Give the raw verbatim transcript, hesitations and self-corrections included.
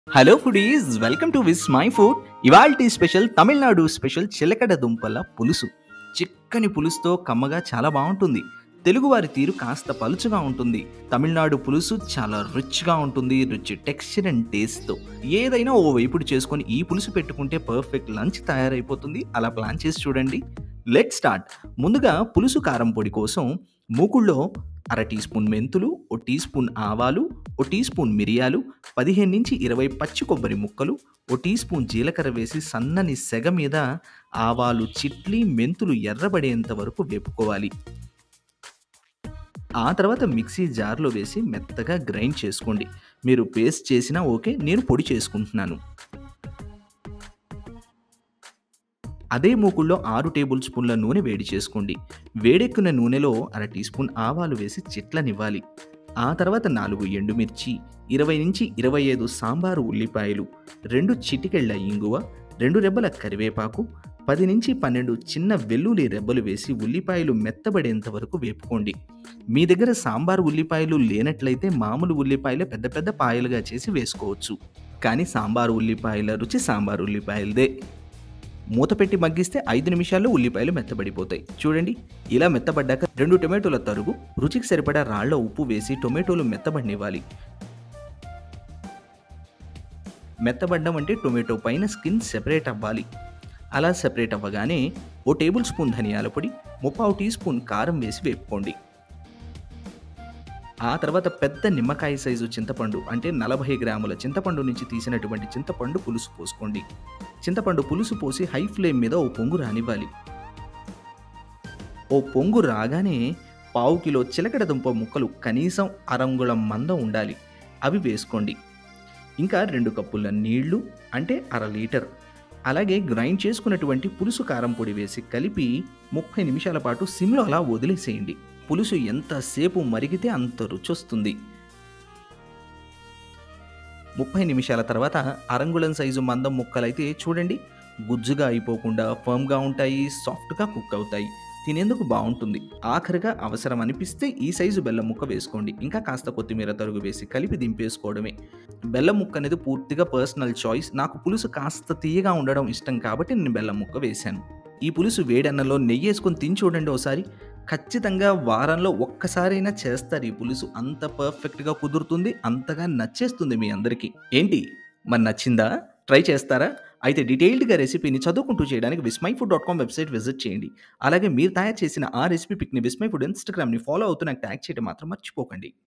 Hello foodies welcome to Vismai food. ఇవాల్టి special Tamil Nadu special చిలకడ దుంపల పులుసు. చిక్కని పులుసుతో కమ్మగా చాలా బాగుంటుంది. తెలుగువారి తీరు కాస్త పలుచుగా ఉంటుంది. తమిళనాడు పులుసు చాలా రిచ్గా ఉంటుంది. రిచ్ టెక్స్చర్ అండ్ టేస్ట్తో ఏదైనా ఓ వైపుడు చేసుకొని ఈ పులుసు పెట్టుకుంటే పర్ఫెక్ట్ లంచ్ తయారైపోతుంది. అలా ప్లాన్ చేసి చూడండి. Let start. ముందుగా పులుసు కారం పొడి కోసం మూకుళ్ళో అర టీ స్పూన్ మెంతులు, ఓ టీ స్పూన్ ఆవాలు, ఓ టీ స్పూన్ మిరియాలు, పదిహేను నుంచి ఇరవై పచ్చి కొబ్బరి ముక్కలు, ఓ టీ స్పూన్ జీలకర్ర వేసి సన్నని సెగ మీద ఆవాలు చిట్లి మెంతులు ఎర్రబడేంత వరకు వేపుకోవాలి. ఆ తర్వాత మిక్సీ జార్లో వేసి మెత్తగా గ్రైండ్ చేసుకోండి. మీరు పేస్ట్ చేసినా ఓకే, నేను పొడి చేసుకుంటున్నాను. అదే మూకుల్లో ఆరు టేబుల్ స్పూన్ల నూనె వేడి చేసుకోండి. వేడెక్కిన నూనెలో అర టీ స్పూన్ ఆవాలు వేసి చిట్లనివ్వాలి. ఆ తర్వాత నాలుగు ఎండుమిర్చి, ఇరవై నుంచి ఇరవై ఐదు సాంబారు ఉల్లిపాయలు, రెండు చిటికెళ్ల ఇంగువ, రెండు రెబ్బల కరివేపాకు, పది నుంచి పన్నెండు చిన్న వెల్లుల్లి రెబ్బలు వేసి ఉల్లిపాయలు మెత్తబడేంత వరకు వేపుకోండి. మీ దగ్గర సాంబారు ఉల్లిపాయలు లేనట్లయితే మామూలు ఉల్లిపాయలు పెద్ద పెద్ద పాయలుగా చేసి వేసుకోవచ్చు. కానీ సాంబారు ఉల్లిపాయల రుచి సాంబారు ఉల్లిపాయలదే. మూత పెట్టి మగ్గిస్తే ఐదు నిమిషాల్లో ఉల్లిపాయలు మెత్తబడిపోతాయి. చూడండి, ఇలా మెత్తబడ్డాక రెండు టొమాటోల తరుగు, రుచికి సరిపడా రాళ్ల ఉప్పు వేసి టొమాటోలు మెత్తబడినివ్వాలి. మెత్తబడ్డం అంటే టొమాటో పైన స్కిన్ సెపరేట్ అవ్వాలి. అలా సెపరేట్ అవ్వగానే ఓ టేబుల్ స్పూన్ ధనియాల పొడి, ముప్పావు టీ స్పూన్ కారం వేసి వేపుకోండి. ఆ తర్వాత పెద్ద నిమ్మకాయ సైజు చింతపండు అంటే నలభై గ్రాముల చింతపండు నుంచి తీసినటువంటి చింతపండు పులుసు పోసుకోండి. చింతపండు పులుసు పోసి హై ఫ్లేమ్ మీద ఓ పొంగు రానివ్వాలి. ఓ పొంగు రాగానే పావు కిలో చిలకడ దుంప ముక్కలు కనీసం అరంగుళం మందం ఉండాలి, అవి వేసుకోండి. ఇంకా రెండు కప్పుల నీళ్లు అంటే అర లీటర్, అలాగే గ్రైండ్ చేసుకున్నటువంటి పులుసు కారం పొడి వేసి కలిపి ముప్పై నిమిషాల పాటు సిమ్లో అలా వదిలేసేయండి. పులుసు ఎంతసేపు మరిగితే అంత రుచొస్తుంది. ముప్పై నిమిషాల తర్వాత అరంగుళం సైజు మందం ముక్కలైతే చూడండి, గుజ్జుగా అయిపోకుండా ఫర్మ్గా ఉంటాయి, సాఫ్ట్గా కుక్ అవుతాయి, తినేందుకు బాగుంటుంది. ఆఖరిగా అవసరం అనిపిస్తే ఈ సైజు బెల్లం ముక్క వేసుకోండి. ఇంకా కాస్త కొత్తిమీర తరుగు వేసి కలిపి దింపేసుకోవడమే. బెల్లం ముక్క అనేది పూర్తిగా పర్సనల్ చాయిస్. నాకు పులుసు కాస్త తీయగా ఉండడం ఇష్టం కాబట్టి నేను బెల్లం ముక్క వేశాను. ఈ పులుసు వేడన్నంలో నెయ్యి వేసుకొని తిని చూడండి ఒకసారి. ఖచ్చితంగా వారంలో ఒక్కసారైనా చేస్తారు ఈ పులుసు. అంత పర్ఫెక్ట్గా కుదురుతుంది, అంతగా నచ్చేస్తుంది మీ అందరికీ. ఏంటి మరి నచ్చిందా? ట్రై చేస్తారా? అయితే డీటెయిల్డ్గా రెసిపీని చదువుకుంటూ చేయడానికి Vismai food dot com website visit చేయండి. అలాగే మీరు తయారు చేసిన ఆ రెసిపీ పిక్ని విస్మై ఫుడ్ ఇన్స్టాగ్రామ్ని ఫాలో అవుతూ నాకు ట్యాగ్ చేయడం మాత్రం మర్చిపోకండి.